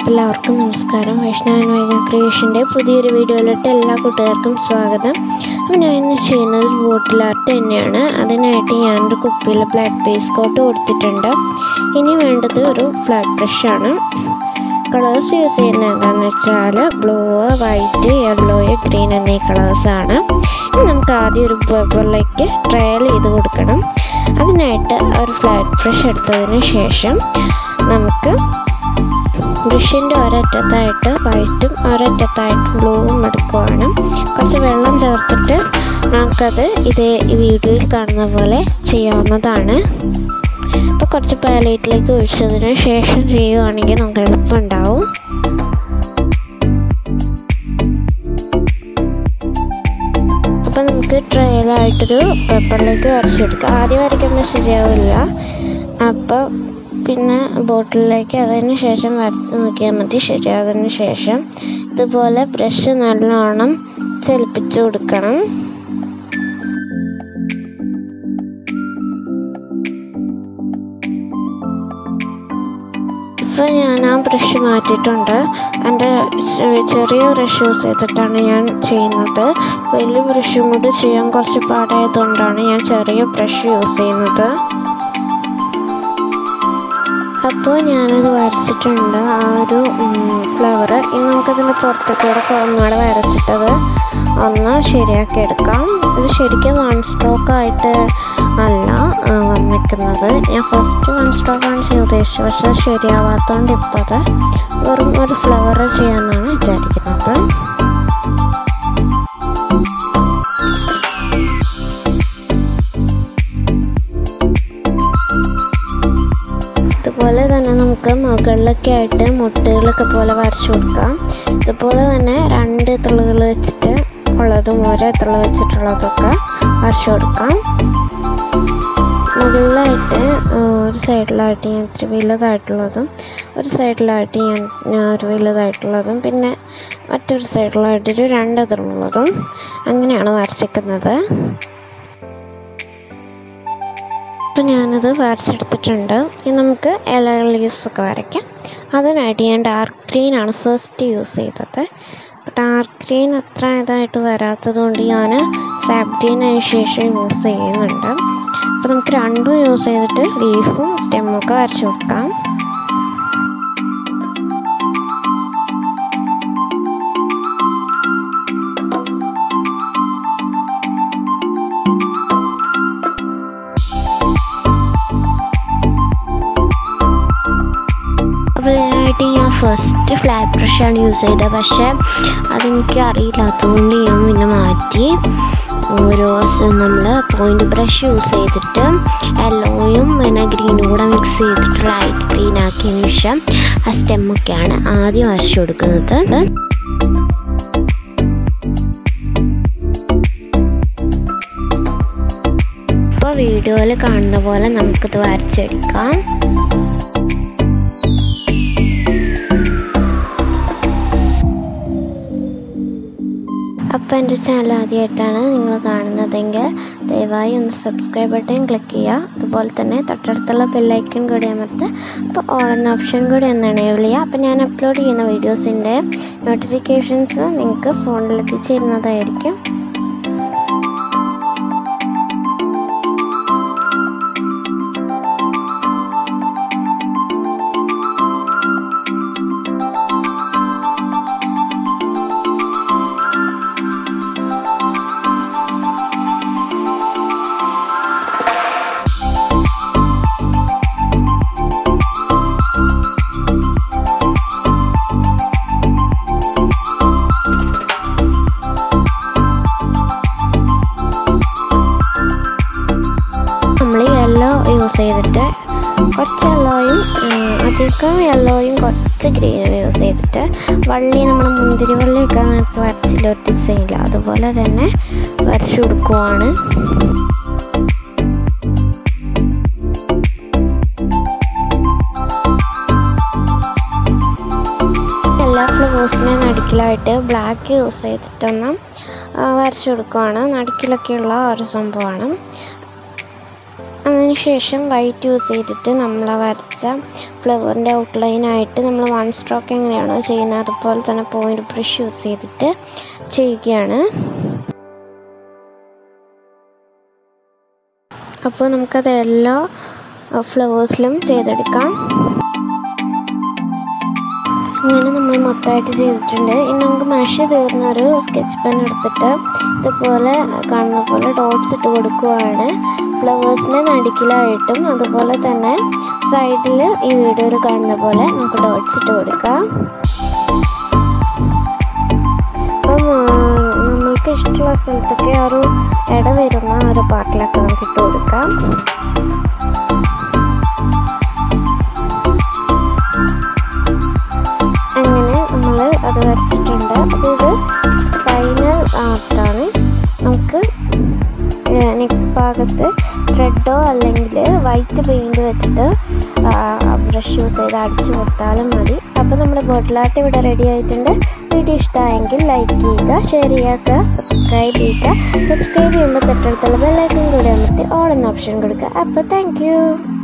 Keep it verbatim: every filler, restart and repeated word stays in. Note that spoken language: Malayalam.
എല്ലാവർക്കും നമസ്കാരം. വൈഷ്ണവൻ വൈഗ ക്രിയേഷൻ്റെ പുതിയൊരു വീഡിയോയിലോട്ട് എല്ലാ കൂട്ടുകാർക്കും സ്വാഗതം. അപ്പോൾ ഞാൻ ഇന്ന് ചെയ്യുന്നത് ബോട്ടിൽ ആർട്ട് തന്നെയാണ്. അതിനായിട്ട് ഞാനൊരു കുപ്പിയിൽ ബ്ലാക്ക് ബേസ് കോട്ട് കൊടുത്തിട്ടുണ്ട്. ഇനി വേണ്ടത് ഒരു ഫ്ലാറ്റ് ബ്രഷാണ്. കളേഴ്സ് യൂസ് ചെയ്യുന്നത് എന്താണെന്ന് വെച്ചാൽ ബ്ലൂ, വൈറ്റ്, യെല്ലോ, ഗ്രീൻ എന്നീ കളേഴ്സാണ്. ഇനി നമുക്ക് ആദ്യം ഒരു പേപ്പറിലേക്ക് ട്രയൽ ചെയ്ത് കൊടുക്കണം. അതിനായിട്ട് ഒരു ഫ്ലാറ്റ് ബ്രഷ് എടുത്തതിന് ശേഷം നമുക്ക് ബ്രഷിൻ്റെ ഒരറ്റത്തായിട്ട് വൈറ്റും ഒരറ്റത്തായിട്ട് ബ്ലൂവും എടുക്കുവാണ്. കുറച്ച് വെള്ളം ചേർത്തിട്ട് നമുക്കത് ഇതേ വീഡിയോയിൽ കാണുന്ന പോലെ ചെയ്യാവുന്നതാണ്. അപ്പോൾ കുറച്ച് പാലറ്റിലേക്ക് ഒഴിച്ചതിന് ശേഷം ചെയ്യുകയാണെങ്കിൽ നമുക്ക് എളുപ്പമുണ്ടാവും. അപ്പോൾ നമുക്ക് ട്രയലായിട്ടൊരു പേപ്പറിലേക്ക് വരച്ചെടുക്കാം. ആദ്യം വരയ്ക്കുമ്പോൾ ശരിയാവില്ല, അപ്പോൾ പിന്നെ ബോട്ടിലേക്ക് അതിന് ശേഷം വരച്ച് നോക്കിയാൽ മതി ശരിയായതിന് ശേഷം. ഇതുപോലെ ബ്രഷ് നല്ലോണം ചലിപ്പിച്ച് കൊടുക്കണം. ഇപ്പോൾ ഞാൻ ആ ബ്രഷ് മാറ്റിയിട്ടുണ്ട്. എൻ്റെ ചെറിയ ബ്രഷ് യൂസ് ചെയ്തിട്ടാണ് ഞാൻ ചെയ്യുന്നത്. വലിയ ബ്രഷും കൂടി ചെയ്യാൻ കുറച്ച് പാടായതുകൊണ്ടാണ് ഞാൻ ചെറിയ ബ്രഷ് യൂസ് ചെയ്യുന്നത്. അപ്പോൾ ഞാനത് വരച്ചിട്ടുണ്ട്, ആ ഒരു ഫ്ലവർ. ഇനി നമുക്കതിൻ്റെ പുറത്തേക്കൂടെ ഒന്നുകൂടെ വരച്ചിട്ടത് ഒന്ന് ശരിയാക്കി എടുക്കാം. ഇത് ശരിക്കും വൺ സ്ട്രോക്കായിട്ട് അല്ല വന്നിരിക്കുന്നത്. ഞാൻ ഫസ്റ്റ് വൺ സ്ട്രോക്കാണ് ചെയ്യാൻ ഉദ്ദേശിച്ചത്, പക്ഷെ ശരിയാവാത്തതുകൊണ്ട് ഇപ്പോൾ അത് വെറും ഒരു ഫ്ലവർ ചെയ്യാമെന്നാണ് വിചാരിക്കുന്നത്. ഇതുപോലെ തന്നെ നമുക്ക് മുകളിലൊക്കെ ആയിട്ട് മുട്ടുകളൊക്കെ പോലെ വരച്ചു കൊടുക്കാം. ഇതുപോലെ തന്നെ രണ്ട് ഇതളുകൾ വെച്ചിട്ട് ഉള്ളതും ഓരോ ഇതള വെച്ചിട്ടുള്ളതൊക്കെ വരച്ചു കൊടുക്കാം. മുകളിലായിട്ട് ഒരു സൈഡിലായിട്ട് ഞാൻ ഇത്തിരി വലുതായിട്ടുള്ളതും ഒരു സൈഡിലായിട്ട് ഞാൻ ഞാൻ ഒരു വലുതായിട്ടുള്ളതും പിന്നെ മറ്റൊരു സൈഡിലായിട്ടൊരു രണ്ട് ഇതളുള്ളതും അങ്ങനെയാണ് വരച്ചിരിക്കുന്നത്. അപ്പോൾ ഞാനത് വരച്ചെടുത്തിട്ടുണ്ട്. ഇനി നമുക്ക് ഇലകൾ ലീവ്സൊക്കെ വരയ്ക്കാം. അതിനായിട്ട് ഞാൻ ഡാർക്ക് ഗ്രീൻ ആണ് ഫസ്റ്റ് യൂസ് ചെയ്തത്. ഡാർക്ക് ഗ്രീൻ അത്ര ഇതായിട്ട് വരാത്തത് കൊണ്ട് ഞാൻ സാപ്പ് ഗ്രീൻ അതിന് ശേഷം യൂസ് ചെയ്യുന്നുണ്ട്. അപ്പോൾ നമുക്ക് രണ്ടും യൂസ് ചെയ്തിട്ട് ലീഫും സ്റ്റെമ്മും ഒക്കെ വരച്ചു കൊടുക്കാം. അപ്പോൾ ഇതിനായിട്ട് ഞാൻ ഫസ്റ്റ് ഫ്ലാറ്റ് ബ്രഷാണ് യൂസ് ചെയ്തത്, പക്ഷേ അതെനിക്ക് അറിയില്ലാത്തതുകൊണ്ട് ഞാൻ പിന്നെ മാറ്റി ഒരു നമ്മൾ പോയിൻ്റ് ബ്രഷ് യൂസ് ചെയ്തിട്ട് യെല്ലോയും പിന്നെ ഗ്രീനും കൂടെ മിക്സ് ചെയ്തിട്ട് ലൈറ്റ് ഗ്രീൻ ആക്കിയതിന് ശേഷം ആ സ്റ്റെമ്മൊക്കെയാണ് ആദ്യം വരച്ചു കൊടുക്കുന്നത്. ഇപ്പോൾ വീഡിയോയിൽ കാണുന്ന പോലെ നമുക്കിത് വരച്ചെടുക്കാം. അപ്പോൾ എൻ്റെ ചാനൽ ആദ്യമായിട്ടാണ് നിങ്ങൾ കാണുന്നതെങ്കിൽ ദയവായി ഒന്ന് സബ്സ്ക്രൈബ് ബട്ടൺ ക്ലിക്ക് ചെയ്യുക. അതുപോലെ തന്നെ തൊട്ടടുത്തുള്ള ബെല്ലൈക്കൺ കൂടി അമർത്ത്. അപ്പോൾ ഓൾ എന്ന ഓപ്ഷൻ കൂടി ഒന്ന് എനേബിൾ ചെയ്യുക. അപ്പോൾ ഞാൻ അപ്ലോഡ് ചെയ്യുന്ന വീഡിയോസിൻ്റെ നോട്ടിഫിക്കേഷൻസ് നിങ്ങൾക്ക് ഫോണിൽ എത്തിച്ചേരുന്നതായിരിക്കും. യൂസ് ചെയ്തിട്ട് കുറച്ച് യെല്ലോയും അധികം യെല്ലോയും കുറച്ച് ഗ്രീനും യൂസ് ചെയ്തിട്ട് വള്ളി നമ്മൾ മുന്തിരി വള്ളിയൊക്കെ നേരത്തെ വരച്ചില്ല ഒരു ഡിസൈനില്ല അതുപോലെ തന്നെ വരച്ചു കൊടുക്കുവാണ്. എല്ലാ ഫ്ലവേഴ്സിനെ നടുക്കിലായിട്ട് ബ്ലാക്ക് യൂസ് ചെയ്തിട്ടൊന്നും വരച്ചു കൊടുക്കുവാണ്. നടുക്കിലൊക്കെയുള്ള ഒരു സംഭവമാണ്. അതിനുശേഷം വൈറ്റ് യൂസ് ചെയ്തിട്ട് നമ്മൾ വരച്ച ഫ്ലവറിൻ്റെ ഔട്ട്ലൈനായിട്ട് നമ്മൾ വൺ സ്ട്രോക്ക് എങ്ങനെയാണോ ചെയ്യുന്നത് അതുപോലെ തന്നെ പോയിൻ്റ് ബ്രഷ് യൂസ് ചെയ്തിട്ട് ചെയ്യുകയാണ്. അപ്പോൾ നമുക്കത് എല്ലാ ഫ്ലവേഴ്സിലും ചെയ്തെടുക്കാം. ഇങ്ങനെ നമ്മൾ മൊത്തമായിട്ട് ചെയ്തിട്ടുണ്ട്. ഇനി നമുക്ക് മഷി തീർന്നൊരു സ്കെച്ച് പെൻ എടുത്തിട്ട് ഇതുപോലെ കാണുന്ന പോലെ ഡോട്ട്സ് ഇട്ട് കൊടുക്കുകയാണ്. ഫ്ലവേഴ്സിൻ്റെ നടുക്കിലായിട്ടും അതുപോലെ തന്നെ സൈഡിൽ ഈ വീഡിയോയിൽ കാണുന്ന പോലെ നമുക്ക് ഡോട്ട്സ് ഇട്ട് കൊടുക്കാം. അപ്പം നമ്മൾക്ക് ഇഷ്ടമുള്ള സ്ഥലത്തൊക്കെ ആ ഒരു ഇട വരുന്ന ആ ഒരു പാർട്ടിലൊക്കെ നമുക്ക് ഇട്ട് കൊടുക്കാം. അങ്ങനെ നമ്മൾ അത് വരച്ചിട്ടുണ്ട്. അപ്പോൾ ഇത് ഫൈനൽ ആർട്ടാണ്. നമുക്ക് നെക്ക് ഭാഗത്ത് ത്രെഡോ അല്ലെങ്കിൽ വൈറ്റ് പെയിൻറ് വെച്ചിട്ട് ബ്രഷ് യൂസ് ചെയ്ത് അടിച്ചു കൊടുത്താലും മതി. അപ്പോൾ നമ്മുടെ ബോട്ടിൽ ആർട്ട് ഇവിടെ റെഡി ആയിട്ടുണ്ട്. വീഡിയോ ഇഷ്ടമായെങ്കിൽ ലൈക്ക് ചെയ്യുക, ഷെയർ ചെയ്യുക, സബ്സ്ക്രൈബ് ചെയ്യുക. സബ്സ്ക്രൈബ് ചെയ്യുമ്പോൾ തൊട്ടടുത്തുള്ള ബെല്ലൈക്കൺ കൂടി അമർത്തി ഓൾ എന്ന ഓപ്ഷൻ കൊടുക്കുക. അപ്പോൾ താങ്ക് യു.